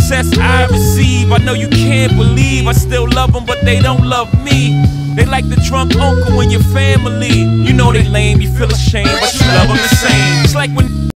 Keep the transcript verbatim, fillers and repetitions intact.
success I receive. I know you can't believe I still love them, but they don't love me. They like the drunk uncle in your family. You know they lame, you feel ashamed, but you love them the same. It's like when